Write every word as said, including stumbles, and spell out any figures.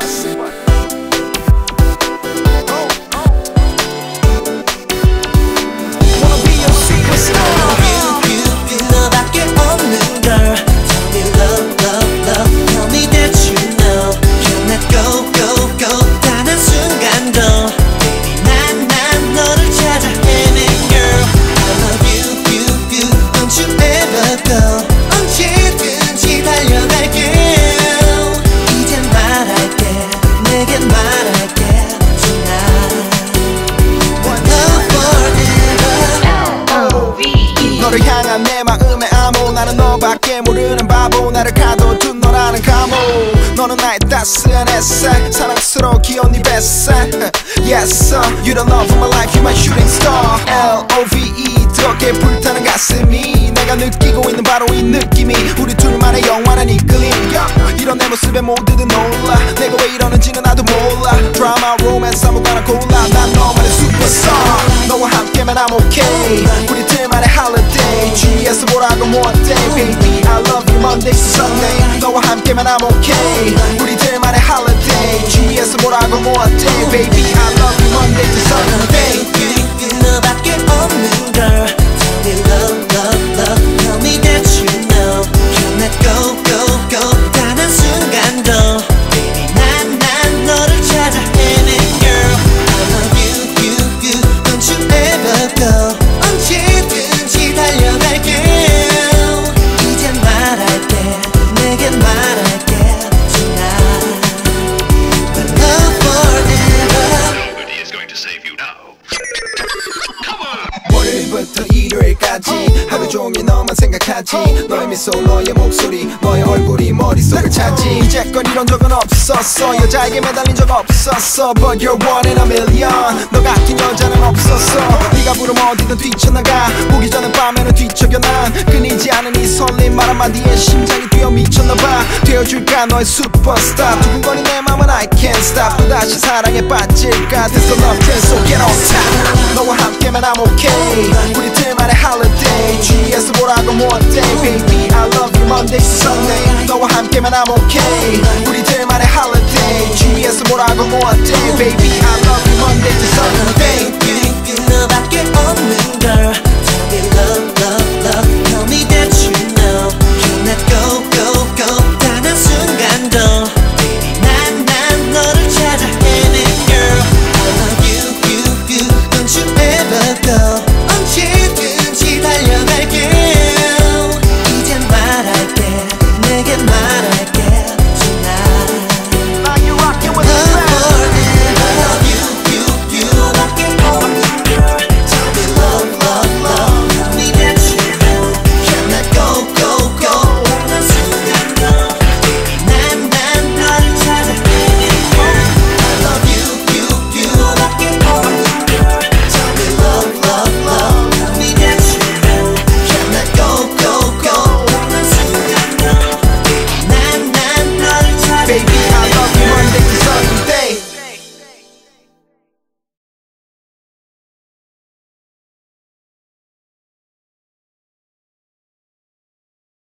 너를 향한 내 마음의 암호 나는 너밖에 모르는 바보 나를 가둬둔 너라는 감옥 너는 나의 따스한 햇살 사랑스러워 귀여운 네 뱃살 Yes sir You the love of my life You're my shooting star L O V E 뜨겁게 불타는 가슴이 내가 느끼고 있는 바로 이 느낌이 우리 둘만의 영원한 이끌림 이런 내 모습에 모두들 놀라 내가 왜 이러는지는 나도 몰라 드라마 로맨스 아무거나 골라 난 너만의 superstar 너와 함께면 I'm okay 우리 둘만의 holiday 주위에서 뭐라고 못해 Baby I love you Monday to Sunday 너와 함께면 I'm okay 우리 둘만의 holiday 주위에서 뭐라고 못해 Baby I love you Monday to Sunday 너밖에 없는 girl Tell me love love love Tell me that you know Can't let go go go 단 한 순간도 Baby 난 난 너를 찾아 헤맨 girl I love you you you Don't you ever go 언제든지 달려갈게 이젠 말할게 내게 말할게 Tonight But love forever Nobody is going to save you now. 월요일부터 일요일까지 하루 종일 너만 생각하지 너의 미소 너의 목소리 너의 얼굴이 머릿속을 차지 이제껏 이런 적은 없었어 여자에게 매달린 적 없었어 But you're one in a million 너 같은 여자는 없었어 네가 부르면 어디든 뛰쳐나가 보기 전에 밤에는 뒤척여 난 끊이지 않은 이 설렘 말 한마디에 심장이 뛰어 미쳤나봐 되어줄까 너의 슈퍼스타 두근거린 내 맘은 I can't stop 또다시 사랑에 빠질까 This the love train so get on top 너와 함께면 I'm okay 우리 둘만의 holiday 주위에서 뭐라고 못해 Baby I love you Monday to Sunday 너와 함께면 I'm okay 우리 둘만의 holiday 주위에서 뭐라고 못해 Baby